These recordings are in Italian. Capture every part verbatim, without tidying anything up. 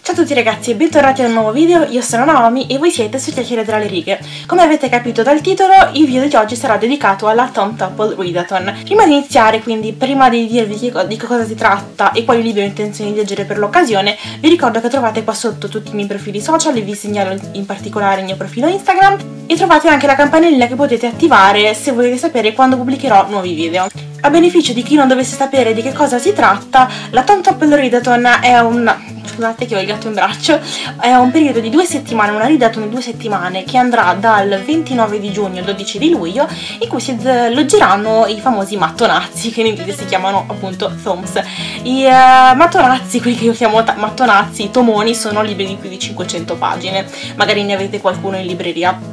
Ciao a tutti ragazzi e bentornati a un nuovo video, io sono Naomi e voi siete su Chiacchiere tra le righe. Come avete capito dal titolo, il video di oggi sarà dedicato alla Tom Topple Readathon. Prima di iniziare, quindi prima di dirvi di che cosa si tratta e quali libri ho intenzione di leggere per l'occasione, vi ricordo che trovate qua sotto tutti i miei profili social e vi segnalo in particolare il mio profilo Instagram e trovate anche la campanellina che potete attivare se volete sapere quando pubblicherò nuovi video. A beneficio di chi non dovesse sapere di che cosa si tratta, la Tom Topple Readathon è un... scusate che ho il gatto in braccio, è un periodo di due settimane, una readathon di due settimane che andrà dal ventinove di giugno al dodici di luglio, in cui si alloggeranno i famosi mattonazzi, che in inglese si chiamano appunto Thoms. I uh, mattonazzi, quelli che io chiamo mattonazzi, i tomoni, sono libri di più di cinquecento pagine, magari ne avete qualcuno in libreria.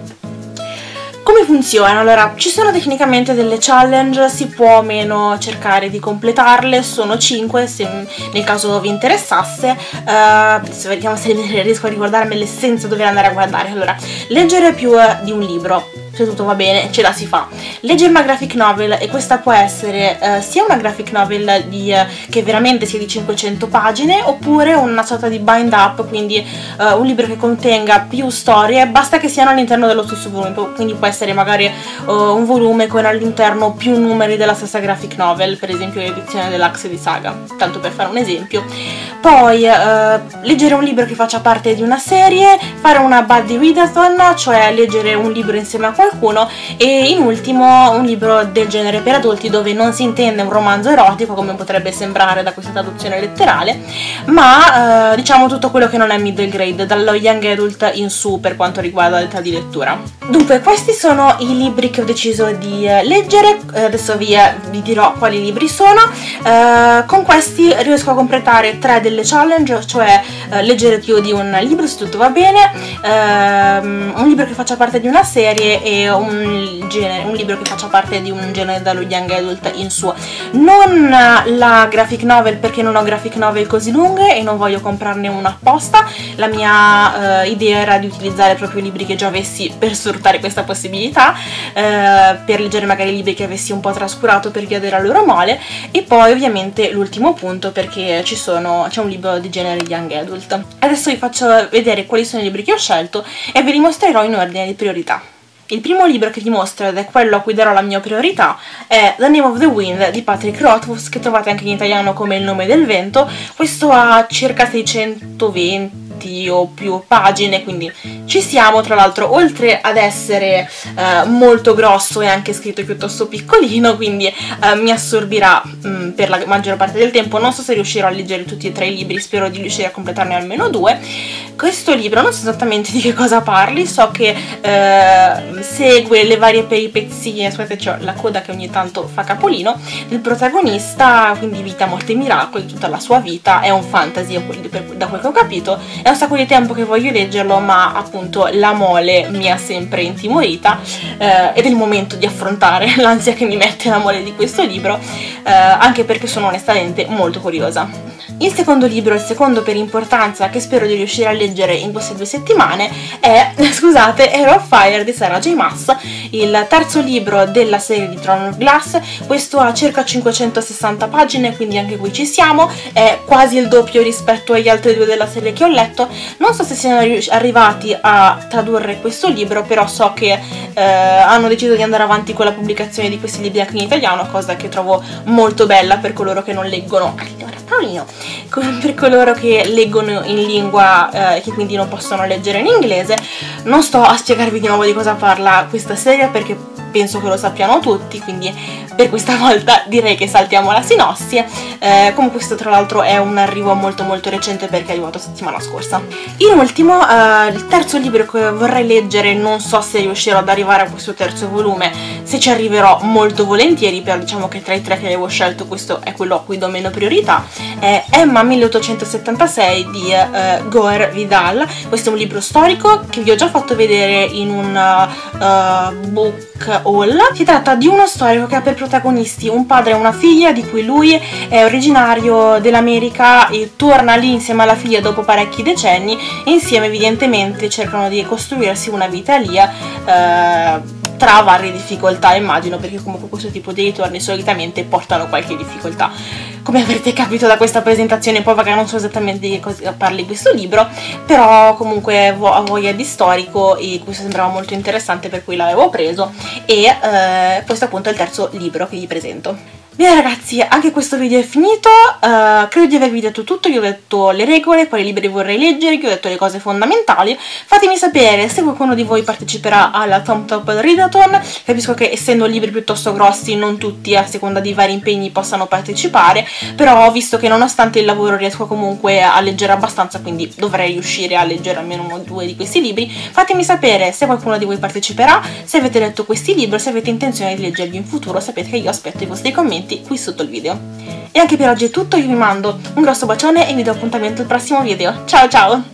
Come funziona? Allora, ci sono tecnicamente delle challenge, si può o meno cercare di completarle, sono cinque se nel caso vi interessasse. Uh, adesso vediamo se riesco a ricordarmele senza dover andare a guardare. Allora, leggere più di un libro, se tutto va bene, ce la si fa. Leggere una graphic novel, e questa può essere uh, sia una graphic novel di, uh, che veramente sia di cinquecento pagine, oppure una sorta di bind up, quindi uh, un libro che contenga più storie, basta che siano all'interno dello stesso volume, quindi può essere magari uh, un volume con all'interno più numeri della stessa graphic novel, per esempio l'edizione dell'Axe di Saga, tanto per fare un esempio. Poi uh, leggere un libro che faccia parte di una serie, fare una buddy readathon, cioè leggere un libro insieme a qualcuno, e in ultimo un libro del genere per adulti dove non si intende un romanzo erotico come potrebbe sembrare da questa traduzione letterale, ma eh, diciamo tutto quello che non è middle grade, dallo young adult in su per quanto riguarda l'età di lettura. Dunque, questi sono i libri che ho deciso di eh, leggere, adesso vi, eh, vi dirò quali libri sono. Eh, con questi riesco a completare tre delle challenge, cioè eh, leggere più di un libro se tutto va bene, ehm, un libro che faccia parte di una serie e Un, genere, un libro che faccia parte di un genere dallo young adult in su. Non la graphic novel, perché non ho graphic novel così lunghe e non voglio comprarne una apposta. La mia uh, idea era di utilizzare proprio i libri che già avessi per sfruttare questa possibilità, uh, per leggere magari libri che avessi un po' trascurato per via della loro mole. E poi ovviamente l'ultimo punto, perché ci sono c'è un libro di genere young adult. Adesso vi faccio vedere quali sono i libri che ho scelto e ve li mostrerò in ordine di priorità. Il primo libro che vi mostro, ed è quello a cui darò la mia priorità, è The Name of the Wind di Patrick Rothfuss, che trovate anche in italiano come Il nome del vento. Questo ha circa seicentoventi o più pagine, quindi ci siamo. Tra l'altro, oltre ad essere eh, molto grosso, è anche scritto piuttosto piccolino, quindi eh, mi assorbirà mh, per la maggior parte del tempo. Non so se riuscirò a leggere tutti e tre i libri, spero di riuscire a completarne almeno due. Questo libro non so esattamente di che cosa parli, so che eh, segue le varie peripezie, aspetta, c'ho la coda che ogni tanto fa capolino, del protagonista, quindi vita, morte e miracoli, tutta la sua vita. È un fantasy da quel che ho capito, è un sacco di tempo che voglio leggerlo, ma appunto la mole mi ha sempre intimorita eh, ed è il momento di affrontare l'ansia che mi mette la mole di questo libro, eh, anche perché sono onestamente molto curiosa. Il secondo libro, il secondo per importanza, che spero di riuscire a leggere in queste due settimane, è, scusate, Heir of Fire di Sarah J. Maas, il terzo libro della serie di Throne of Glass. Questo ha circa cinquecentosessanta pagine, quindi anche qui ci siamo, è quasi il doppio rispetto agli altri due della serie che ho letto. Non so se siano arrivati a tradurre questo libro, però so che eh, hanno deciso di andare avanti con la pubblicazione di questi libri anche in italiano, cosa che trovo molto bella per coloro che non leggono per coloro che leggono in lingua e eh, che quindi non possono leggere in inglese. Non sto a spiegarvi di nuovo di cosa parla questa serie, perché penso che lo sappiano tutti, quindi per questa volta direi che saltiamo la sinossi. Eh, comunque questo tra l'altro è un arrivo molto molto recente, perché è arrivato settimana scorsa. In ultimo, eh, il terzo libro che vorrei leggere, non so se riuscirò ad arrivare a questo terzo volume, se ci arriverò molto volentieri, però diciamo che tra i tre che avevo scelto questo è quello a cui do meno priorità, è Emma milleottocentosettantasei di eh, Gore Vidal. Questo è un libro storico che vi ho già fatto vedere in un uh, book haul. Si tratta di uno storico che ha per protagonisti un padre e una figlia, di cui lui è originario dell'America e torna lì insieme alla figlia dopo parecchi decenni, e insieme evidentemente cercano di costruirsi una vita lì, eh, tra varie difficoltà, immagino, perché comunque questo tipo di ritorni solitamente portano qualche difficoltà. come avrete capito da questa presentazione un po' vaga, non so esattamente di che cosa parli questo libro, però comunque ha voglia di storico e questo sembrava molto interessante, per cui l'avevo preso, e eh, questo appunto è il terzo libro che vi presento. Bene ragazzi, anche questo video è finito, uh, credo di avervi detto tutto, vi ho detto le regole, quali libri vorrei leggere, vi ho detto le cose fondamentali. Fatemi sapere se qualcuno di voi parteciperà alla Tom Top Readathon. Capisco che essendo libri piuttosto grossi non tutti a seconda di vari impegni possano partecipare, però ho visto che nonostante il lavoro riesco comunque a leggere abbastanza, quindi dovrei riuscire a leggere almeno uno o due di questi libri. Fatemi sapere se qualcuno di voi parteciperà, se avete letto questi libri, se avete intenzione di leggerli in futuro. Sapete che io aspetto i vostri commenti qui sotto il video. E anche per oggi è tutto, io vi mando un grosso bacione e vi do appuntamento al prossimo video. Ciao ciao!